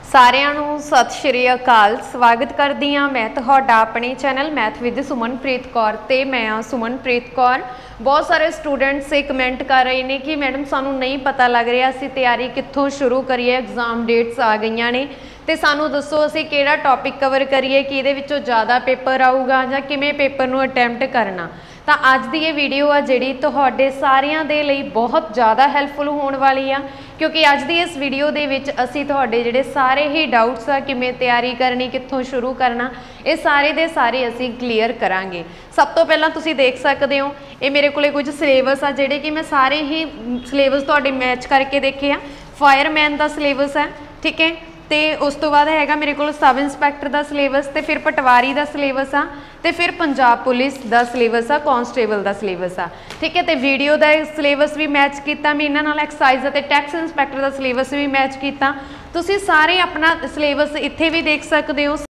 ਸਾਰਿਆਂ ਨੂੰ ਸਤਿ ਸ਼੍ਰੀ ਅਕਾਲ। ਸਵਾਗਤ ਕਰਦੀ ਹਾਂ ਮੈਂ ਤੁਹਾਡਾ ਆਪਣੇ channel math with Sumanpreet Kaur ਤੇ ਮੈਂ ਹਾਂ ਸੁਮਨਪ੍ਰੀਤ ਕੌਰ। बहुत सारे स्टूडेंट्स से कमेंट कर रहे हैं कि मैडम सानू नहीं पता लग रहा असी तैयारी कित्थों शुरू करिए, एग्जाम डेट्स आ गई ने तो सानू दसो असी किहड़ा टॉपिक कवर करिए कि इहदे विचों ज़्यादा पेपर आऊगा जां किवें पेपर नूं अटैम्प्ट करना। तो अज की ये वीडियो आ जिहड़ी तुहाडे सारियां दे लई बहुत ज़्यादा हैल्पफुल होने वाली आ, क्योंकि अज की इस वीडियो दे विच असी तुहाडे जिहड़े सारे ही डाउट्स आ किवें तैयारी करनी, कित्थों शुरू करना, ये सारे दे सारे असी क्लीयर करांगे। सब तो पहलां तुसीं देख सकदे हो ये मेरे कोले कुछ सिलेबस आ जिहड़े कि मैं सारे ही सिलेबस तुहाडे मैच करके देखे आ। फायरमैन का सिलेबस है, ठीक है, तो उस तो बाद हैगा मेरे को सब इंस्पैक्टर का सिलेबस, तो फिर पटवारी का सिलेबस आ, तो फिर पंजाब पुलिस का सिलेबस आ, कॉन्स्टेबल का सिलेबस आ, ठीक है। तो वीडियो का सिलेबस भी मैच किया मैं इन्हां नाल, एक्साइज और टैक्स इंस्पैक्टर का सिलेबस भी मैच किया। तुसीं सारे अपना सिलेबस इत्थे भी देख सकते हो।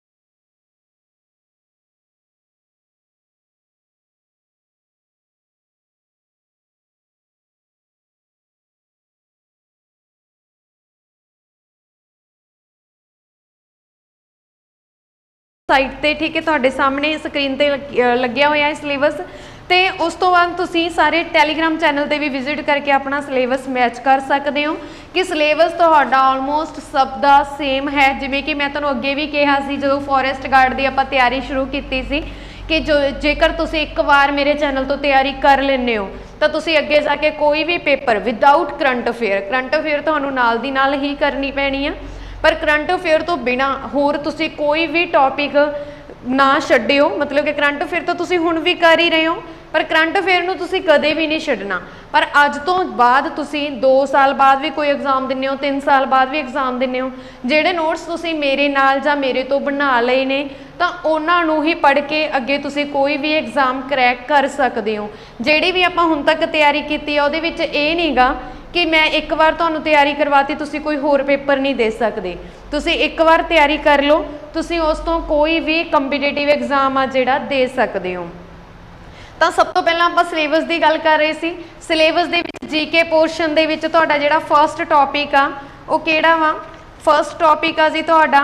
साइट ते, ठीक है, तुहाडे सामने स्क्रीन ते लग्या होया है सिलेबस। तो उस तो बाद तुसीं सारे टैलीग्राम चैनल ते भी विजिट करके अपना सिलेबस मैच कर सकते हो कि सिलेबस तुहाडा ऑलमोस्ट सब दा सेम है। जिवें कि मैं तुहानूं अगे भी कहा सी जदों फॉरेस्ट गार्ड की आपां तैयारी शुरू की सी कि जो जेकर तुसीं एक बार मेरे चैनल तो तैयारी कर लेंदे हो तो तुसीं अगे जाके कोई भी पेपर विदाउट करंट अफेयर तुहानूं नाल दी नाल ही करनी पैनी है। पर करंट अफेयर तो बिना होर तुसी कोई भी टॉपिक ना छड्डिओ, मतलब कि करंट अफेयर तो तुसी हुण भी कर ही रहे हो, पर करंट अफेयर नूं तुसी कदे भी नहीं छड्डना। पर अज तो बाद तुसी 2 साल बाद भी कोई एग्जाम दिंदे हो, 3 साल बाद भी एग्जाम दिंदे हो, जिहड़े नोट्स तुसी मेरे नाल जां मेरे तो बना लए ने तां उन्हां नूं ही पढ़ के अगे तुसी कोई भी एग्जाम क्रैक कर सकदे हो। जिहड़ी भी आपां हुण तक तैयारी कीती है उहदे विच इह नहींगा कि मैं एक बार तुहानूं तैयारी करवाती तुसी कोई होर पेपर नहीं दे सकते। तुसी एक बार तैयारी कर लो, तुसी उस तो कोई भी कंपीटेटिव एग्जाम आ जिहड़ा दे सकते हो। तो सब तो पहला आपां सिलेबस की गल कर रहे सी। सिलेबस दे विच जीके पोर्शन दे विच तुहाडा जिहड़ा फर्स्ट टॉपिक आ वो किहड़ा वा? फर्स्ट टॉपिक आ जी तुहाडा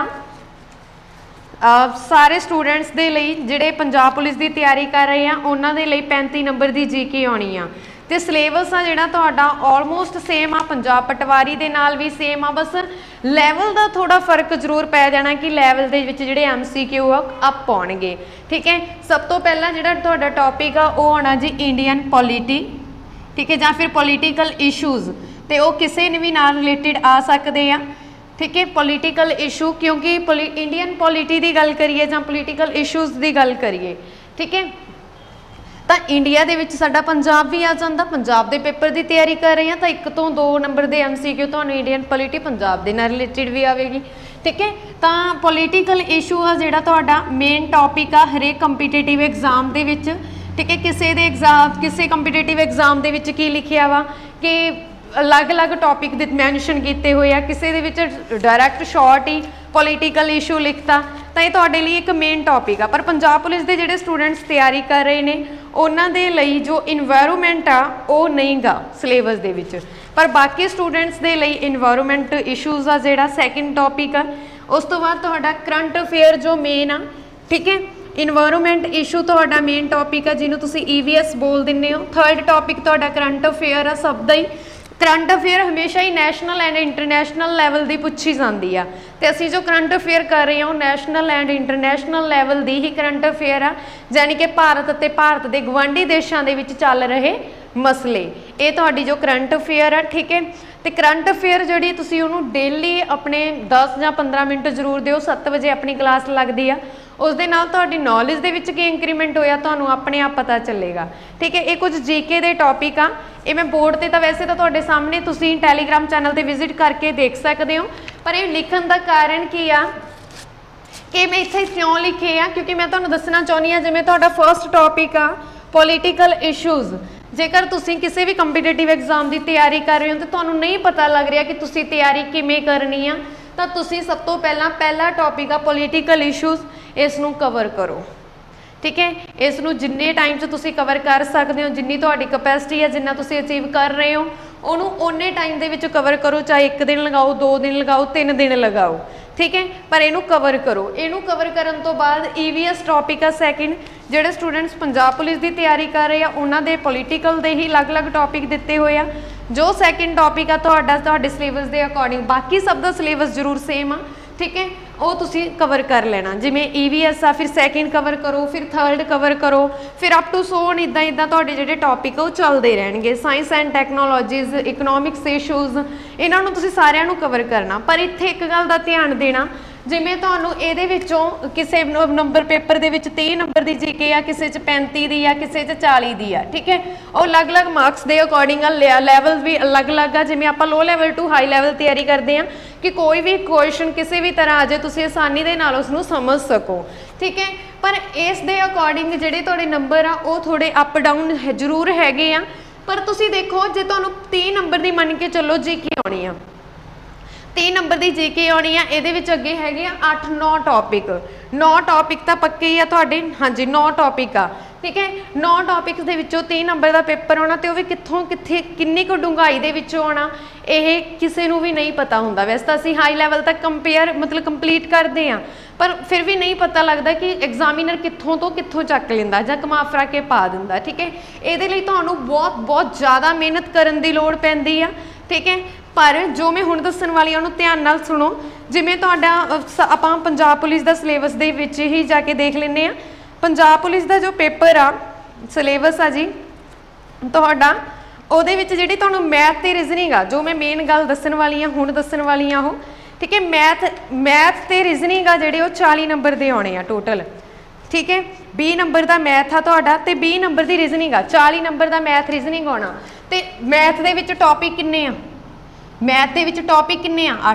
सारे स्टूडेंट्स दे लई जिहड़े पंजाब पुलिस की तैयारी कर रहे हैं उन्हां दे लई 35 नंबर की जीके आउणी आ। तो सिलेबस आ जिहड़ा तुहाडा ऑलमोस्ट सेम आ, पंजाब पटवारी दे नाल भी सेम आ, बस लैवल का थोड़ा फर्क जरूर पै जाना कि लैवल दे विच जिहड़े MCQ अप आउणगे, ठीक है। सब तो पहला जिहड़ा तुहाडा टॉपिक आ वो आउणा जी इंडियन पॉलिटी, ठीक है, जां फिर पॉलिटिकल इशूज़, तो वो किसी ने भी नाल रिलेटिड आ सकते हैं, ठीक है। पॉलिटिकल इशू क्योंकि इंडियन पॉलिटी की गल करिए जां पॉलिटिकल इशूज़ की गल करिए, ठीक है, तो इंडिया दे विच साडा पंजाब भी आ जांदा। पंजाब दे पेपर की तैयारी कर रहे हैं तो 1 तो 2 नंबर के MCQ तुहानूं इंडियन पॉलिटी पंजाब दे नाल रिलेटिड भी आवेगी, ठीक है। तो पॉलिटिकल इशू आ जिहड़ा तुहाडा मेन टॉपिक आ हरेक कंपीटेटिव एग्जाम दे विच, ठीक है। किसी कंपीटेटिव एग्जाम दे विच की लिखिया वा कि अलग अलग टॉपिक दे मैंशन किए हुए आ, किसी दे विच डायरैक्ट शॉर्ट ही पॉलिटिकल इशू लिखता, तो ये तुहाडे लई एक मेन टॉपिक आ। पर पंजाब पुलिस के जिहड़े स्टूडेंट्स तैयारी कर रहे हैं उन्हां दे लई जो इन्वायरमेंट आ वो नहीं गा सिलेबस दे विच, पर बाकी स्टूडेंट्स दे लई इन्वायरमेंट इशूज़ आ जिहड़ा सैकेंड टॉपिक आ। उस तो बाद तुहाडा करंट अफेयर जो मेन आ, ठीक है, इन्वायरमेंट इशू तुहाडा मेन टॉपिक आ जिन्हों तुसीं EVS बोल दिंदे हो। थर्ड टॉपिक तुहाडा करंट अफेयर आ। सब दा ही करंट अफेयर हमेशा ही नैशनल एंड इंटरनैशनल लैवल की पूछी जाती है, तो असी जो करंट अफेयर कर रहे हो नैशनल एंड इंटरनैशनल लैवल की ही करंट अफेयर आ, यानी कि भारत ते भारत के गवांढी देशों के विच चल रहे मसले, ये तुहाडी जो करंट अफेयर है, ठीक है। तो करंट अफेयर जी तुसीं उहनूं डेली अपने 10 या 15 मिनट जरूर दिओ। 7 बजे अपनी क्लास लगती है, उस दे नाल तुहाडी नॉलेज दे विच की इंक्रीमेंट होया तुहानूं अपने आप पता चलेगा, ठीक है। ये कुछ जीके दे टॉपिक आ, ये मैं बोर्ड ते तां वैसे तो तुहाडे सामने तुसीं टैलीग्राम चैनल ते विजिट करके देख सकते हो, पर ये लिखण दा कारण की आ कि मैं इत्थे क्यों लिखे आ, क्योंकि मैं तुहानूं दसना चाहुंदी हां जिवें तुहाडा फर्स्ट टॉपिक आ पॉलिटिकल इशूज़। जेकर तुसीं किसी भी कंपीटेटिव एग्जाम की तैयारी कर रहे हो तो तुहानूं नहीं पता लग रहा कि तुसीं तैयारी किवें करनी आ, तो तुसीं सब तो पहला टॉपिक आ पॉलिटिकल इशूज़, इसनूं कवर करो, ठीक है। इसनूं जिन्ने टाइम च तुसीं कवर कर सकते हो, जिन्नी तुहाडी कैपेसिटी है, जिन्ना तुसीं अचीव कर रहे हो उन्होंने टाइम के कवर करो, चाहे 1 दिन लगाओ, 2 दिन लगाओ, 3 दिन लगाओ, ठीक है, पर इनू कवर करो। इनू कवर करन तो बाद EVS टॉपिक आ सैकेंड, ਜਿਹੜੇ स्टूडेंट्स पंजाब पुलिस की तैयारी कर रहे हैं उन्होंने पोलीटिकल के ही अलग अलग टॉपिक दिते हुए आ। जो सैकेंड टॉपिक आ तुहाडे सिलेबस के अकॉर्डिंग, बाकी सब का सिलेबस जरूर सेम आ, ठीक है, वो तुसी कवर कर लेना। जिमें EVS आ, फिर सैकेंड कवर करो, फिर थर्ड कवर करो, फिर अप टू सो ऑन इदा इदा तुहाडे जिहड़े टॉपिक वो चलते रहणगे। Science and technologies, economics issues, इन्हां नूं तुसी सारिआं नूं कवर करना। पर इत्थे एक गल दा ध्यान देना, जिमें तुहानूं इहदे विचों किसी नंबर पेपर दे विच 30 नंबर की GK आ, किसी 35 दी आ, किसी 40 दी आ, ठीक है, वो अलग अलग मार्क्स के अकॉर्डिंग लैवल भी अलग अलग आ। जिमें आपां low level to high level तैयारी करते हैं कि कोई भी क्वेश्चन किसी भी तरह आ जाए तुसीं आसानी दे नाल उसनूं समझ सको, ठीक है। पर इस दे अकॉर्डिंग जिहड़े तुहाडे नंबर आ वो थोड़े अप डाउन जरूर हैगे आ। पर तुसीं देखो जे तुहानूं 30 नंबर की मन के चलो GK आउणी आ, 30 नंबर की GK आनी है, ये अगे है 8-9 टॉपिक, 9 टॉपिक तो पक्के ही आ तुहाडे, हाँ जी 9 टॉपिक आ, ठीक है। 9 टॉपिक्स दे विचों 30 नंबर का पेपर आना, तो वह भी कित्थों कित्थे किन्नी को डूंघाई दे विचों आना, ये किसी नूं भी नहीं पता हुंदा। वैसे तो असीं हाई लैवल तक कंपेयर मतलब कंप्लीट करते हैं, पर फिर भी नहीं पता लगता कि एग्जामिनर कित्थों तो कित्थों चक लैंदा जां घुमा फिरा के पा दिंदा, ठीक है। इहदे लई तुहानूं बहुत बहुत ज़्यादा मेहनत करन दी लोड़ पैंदी आ, ठीक है। पर जो मैं हुण दस्सण वाली आ उहनूं ध्यान नाल सुणो। जिवें तुहाडा आपां पंजाब पुलिस दा सिलेबस दे विच ही जाके देख लैंदे आ। पंजाब पुलिस दा जो पेपर आ सिलेबस आ जी तुहाडा, उहदे विच जिहड़ी तुहानूं मैथ ते रीजनिंग आ, जो मैं मेन गल दस्सण वाली आ हुण दस्सण वाली आ ओह, ठीक है। मैथ ते रीजनिंग आ जिहड़े 40 नंबर दे आउणे आ टोटल, ठीक है। 20 नंबर का मैथ आ तुहाडा ते 20 नंबर की रीजनिंग आ, 40 नंबर का मैथ रीजनिंग आउणा। ते मैथ दे विच टॉपिक किन्ने आ, मैथ दे विच टॉपिक किन्ने आ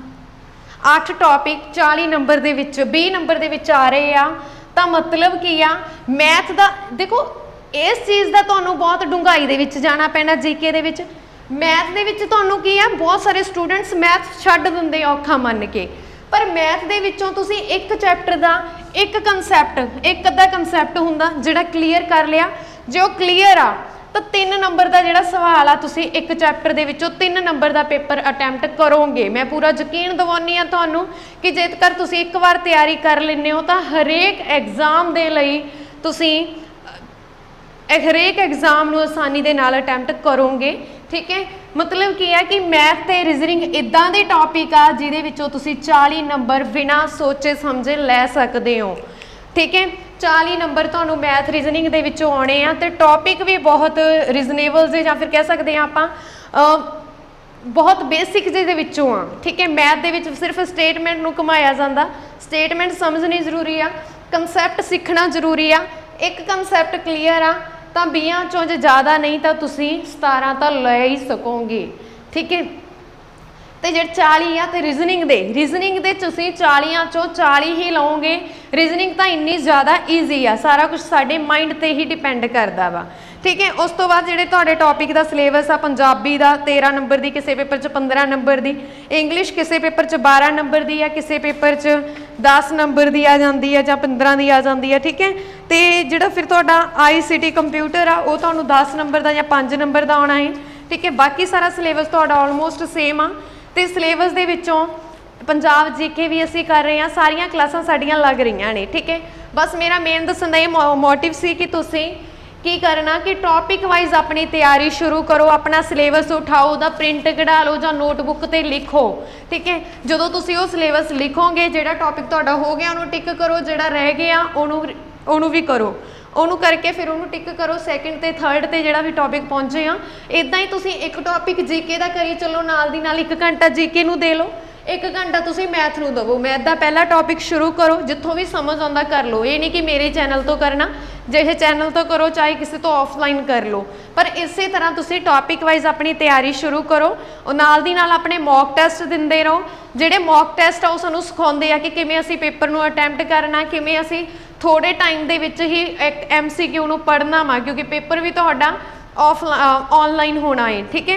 8 टॉपिक 40 नंबर दे विच 20 नंबर दे विच आ रहे आ। तो मतलब की आ मैथ दा देखो इस चीज़ का तुहानूं बहुत डूंघाई दे विच जाना पैना। GK दे विच मैथ दे विच तुहानूं की आ, बहुत सारे स्टूडेंट्स मैथ छड्ड दिंदे औखा मन के, पर मैथ दे विचों तुसीं एक चैप्टर का एक कंसैप्ट, एक अद्धा कंसैप्ट हुंदा जिहड़ा क्लीयर कर लिया, जो क्लीयर आ तो 3 नंबर का जिहड़ा सवाल आ तुसीं एक चैप्टर दे विचों 3 नंबर का पेपर अटैम्प्ट करोगे। मैं पूरा यकीन दिवानी आ तुहानूं कि जेकर तुसीं एक बार तैयारी कर लैंदे हो तो हरेक एग्जाम दे लई तुसीं हरेक एग्जाम नूं आसानी दे नाल अटैम्प्ट करोगे, ठीक है। मतलब की है कि मैथ ते रीजनिंग इदां दे टॉपिक आ जिहदे विचों तुसीं 40 नंबर बिना सोचे समझे लै सकदे हो, ठीक है। 40 नंबर तुहानूं मैथ रीजनिंग दे विचों आउणे आ ते टॉपिक भी बहुत रीजनेबल जे जां फिर कह सकते हैं आपां बहुत बेसिक जे दे विचों आ, ठीक है। मैथ दे विच सिर्फ स्टेटमेंट नूं घुमाया जांदा, स्टेटमेंट समझनी जरूरी आ, कंसैप्ट सीखना जरूरी आ। एक कंसैप्ट क्लीयर आ तो 20 चों जे ज़्यादा नहीं तो तुसीं 17 तो लै ही सकोगे, ठीक है। तो जे 40 आ तो रीजनिंग दे तुसीं 40 चों 40 ही लओगे। रीजनिंग तो इन्नी ज़्यादा ईजी आ, सारा कुछ साडे माइंड ते ही डिपेंड करता वा, ठीक है। उस तो बाद जिहड़े तुहाडे टॉपिक का सिलेबस आ, पंजाबी का 13 नंबर की, किसी पेपर च 15 नंबर की, इंग्लिश किसी पेपर च 12 नंबर की, किसी पेपर च 10 नंबर की आ जाती है, 15 की आ जाती है, ठीक है। तो जिहड़ा फिर तुहाडा ICT कंप्यूटर आ वो तुहानूं 10 नंबर का या 5 नंबर का आउणा है, ठीक है। बाकी सारा सिलेबस तुहाडा ऑलमोस्ट सेम आ। तो सिलेबस दे विचों पंजाब GK भी असीं कर रहे हैं, सारियां क्लासां साडियां लग रही ने, ठीक है। बस मेरा मेन दस्सण दा ये मोटिव सी कि तुसीं की करना कि टॉपिक वाइज अपनी तैयारी शुरू करो, अपना सिलेबस उठाओ, उहदा प्रिंट कढ़ा लो जां नोटबुक ते लिखो, ठीक है। जदों तुसीं वो सिलेबस लिखोगे, जिहड़ा टॉपिक तुहाडा हो गया उहनूं टिक करो, जिहड़ा रह गया उहनूं भी करो, उहनूं करके फिर उहनूं टिक करो। सैकेंड ते थर्ड ते जिहड़ा भी टॉपिक पहुंचे आ, इदां ही तुसीं एक टॉपिक GK दा करी चलो, नाल दी नाल 1 घंटा GK नूं दे लो, 1 घंटा तुसीं मैथ नूं दवो। मैथ दा पहला टॉपिक शुरू करो, जिथों भी समझ आउंदा कर लो, ये नहीं कि मेरे चैनल तो करना, जिहे चैनल तो करो चाहे किसी तो ऑफलाइन कर लो, पर इस तरह तुसीं टॉपिक वाइज अपनी तैयारी शुरू करो। और नाल दी नाल अपने मॉक टैसट दिंदे रहो। जिहड़े मॉक टैसट आ सानूं सिखाउंदे आ कि किवें असीं पेपर नूं अटैम्प्ट करना, किवें असीं थोड़े टाइम दे विच ही एक MCQ नूं पढ़ना वा, क्योंकि पेपर भी तुहाडा ऑनलाइन होना है, ठीक है।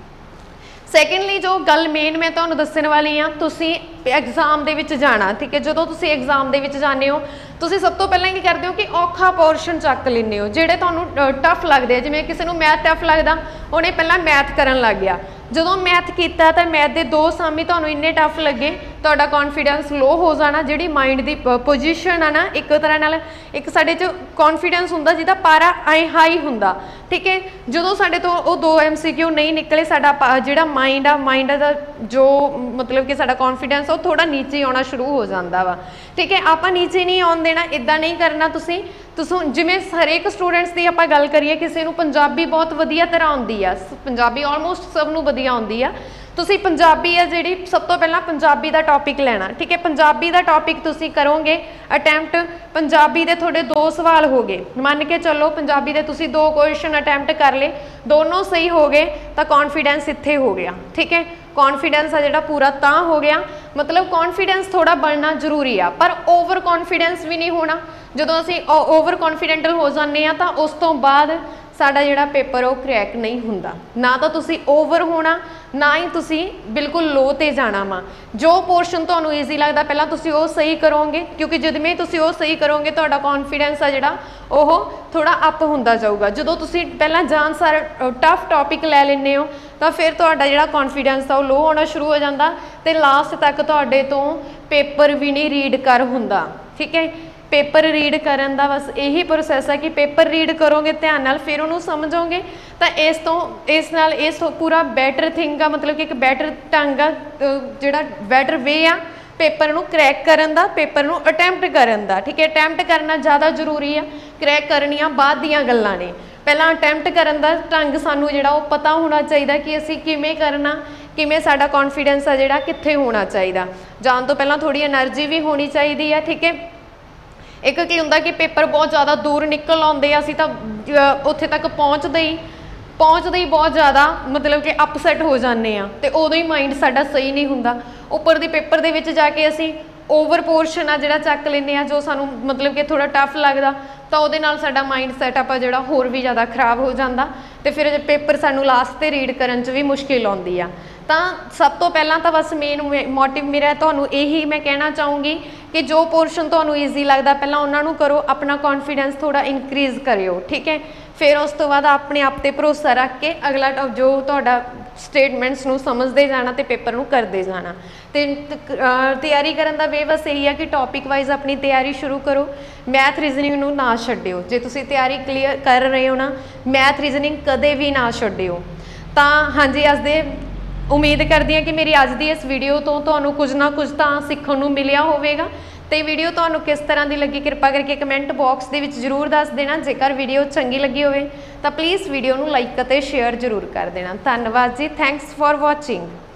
सैकेंडली जो गल मेन मैं तुहानूं दस्सण वाली हाँ, तुसीं एग्जाम दे विच जाना, ठीक है। जदों तुसीं एग्जाम दे विच जाने हो, तुसीं सब तो पहलां की करदे हो कि औखा पोर्शन चक लैंदे हो, जिहड़े तुहानूं टफ लगदे। जिवें किसी नूं मैथ टफ लगदा, उहने पहलां मैथ करन लग गया, जदों मैथ कीता तो मैथ दे 2 सामी तुहानूं इन्ने टफ लगे ਤੁਹਾਡਾ ਕੌਨਫੀਡੈਂਸ ਲੋ ਹੋ ਜਾਣਾ, ਜਿਹੜੀ ਮਾइंड ਦੀ ਪੋਜੀਸ਼ਨ ਆ ਨਾ ਇੱਕ ਤਰ੍ਹਾਂ ਨਾਲ ਇੱਕ ਸਾਡੇ 'ਚ ਕੌਨਫੀਡੈਂਸ ਹੁੰਦਾ ਜਿਹਦਾ ਪਾਰਾ ਐ ਹਾਈ ਹੁੰਦਾ, ਠੀਕ ਹੈ। ਜਦੋਂ ਸਾਡੇ ਤੋਂ ਉਹ 2 MCQ ਨਹੀਂ ਨਿਕਲੇ, ਸਾਡਾ ਜਿਹੜਾ ਮਾइंड ਦਾ ਜੋ मतलब कि साडा कॉन्फिडेंस वो थोड़ा नीचे आना शुरू हो जाता वा, ठीक है। आप नीचे नहीं आउण देना, इदा नहीं करना। तुसीं जिवें हरेक स्टूडेंट्स की आप गल करिए, किसी नूं पंजाबी बहुत वधिया तरह आउंदी आ, पंजाबी ऑलमोस्ट सब नूं वधिया आउंदी आ। तुसीं पंजाबी है जिहड़ी सब तो पहला पंजाबी का टॉपिक लेना, ठीक है। पंजाबी का टॉपिक तुसीं करोगे अटैम्प्ट, पंजाबी दे थोड़े 2 सवाल हो गए, मान के चलो पंजाबी दे तुसीं 2 क्वेश्चन अटैम्प्ट कर ले, दोनों सही हो गए तो कॉन्फिडेंस इत्थे हो गया, ठीक है। कॉन्फिडेंस आ जिहड़ा पूरा तां हो गया, मतलब कॉन्फिडेंस थोड़ा बनना जरूरी आ, पर ओवर कॉन्फिडेंस भी नहीं होना। जदों असीं ओवर कॉन्फिडेंटल हो जाते हैं तो उस तो बाद साडा जिहड़ा पेपर वो क्रैक नहीं हुंदा। ना तो तुसीं ओवर होना, ना ही तुसीं बिल्कुल लो ते जाना वा। जो पोर्शन तुहानूं ईजी लगदा पहलां तुसीं वो सही करोगे, क्योंकि जिवें तुसीं वो सही करोगे तुहाडा कॉन्फिडेंस आ जिहड़ा ओह थोड़ा अप हुंदा जाऊगा। जदों तुसीं पहलां जान सार टफ टॉपिक लै लैंदे हो तो फिर तुहाडा जिहड़ा कॉन्फिडेंस आ लो होना शुरू हो जाता, ते लास्ट तक तुहाडे तो पेपर भी नहीं रीड कर हुंदा, ठीक है। पेपर रीड करन दा बस यही प्रोसैस है कि पेपर रीड करोगे ध्यान नाल, फिर उन्होंने समझोगे तो इस पूरा बैटर थिंग आ, मतलब कि एक बैटर ढंग आ, जिहड़ा बैटर वे आ पेपर नूं क्रैक करन दा, पेपर नूं अटैम्प्ट करन दा, ठीक है। अटैम्प्ट करना ज़्यादा जरूरी है, क्रैक करनियां बाद दीयां गल्लां ने। पहला अटैम्प्ट करन दा ढंग सानूं जिहड़ा वो पता होना चाहिए कि असीं किवें करना, किवें साडा कॉन्फिडेंस आ जिहड़ा कित्थे होना चाहिए। जाण तो पहलां थोड़ी एनर्जी भी होनी चाहिए है, ठीक है। एक की हुंदा कि पेपर बहुत ज़्यादा दूर निकल आउंदे आ, असीं तां उत्थे तक पहुँचते ही बहुत ज़्यादा मतलब कि अपसैट हो जाते हैं, तो उदों ही माइंड साडा सही नहीं हुंदा। उपर दी पेपर दे विच जाके असीं ओवर पोर्शन आ जिहड़ा चक लैंदे आ, जो सानूं मतलब कि थोड़ा टफ लगदा, तो उहदे नाल साडा माइंड सैटअप आ जिहड़ा होर भी ज़्यादा खराब हो जाता, तो फिर पेपर सानूं लास्ट ते रीड करन च भी मुश्किल आउंदी आ। तो सब तो पहला तो बस मेन मोटिव मेरा तुहानूं यही मैं कहना चाहूँगी कि जो पोर्शन तुहानूं ईजी लगता पहला उन्होंने करो, अपना कॉन्फिडेंस थोड़ा इनक्रीज़ करियो, ठीक है। फिर उस तो बाद अपने आप पर भरोसा रख के अगला जो तुहाडा स्टेटमेंट्स नूं समझते जाना तो पेपर नूं करते जाना। तो तैयारी करन दा वे बस यही है कि टॉपिक वाइज अपनी तैयारी शुरू करो, मैथ रीजनिंग नूं ना छड्डिओ। जे तुसीं तैयारी क्लीयर कर रहे हो ना, मैथ रीजनिंग कदे भी ना छड्डिओ। तो हाँ जी, अज दे उम्मीद करती हैं कि मेरी अज की इस वीडियो तो तुहानूं कुछ ना कुछ तो सीखण नूं मिलिया होवेगा। तो वीडियो तुहानूं किस तरह की लगी कृपा करके कमेंट बॉक्स दे विच जरूर दस देना। जेकर वीडियो चंगी लगी होवे तो प्लीज़ वीडियो नूं लाइक अते शेयर जरूर कर देना। धन्नवाद जी, थैंक्स फॉर वॉचिंग।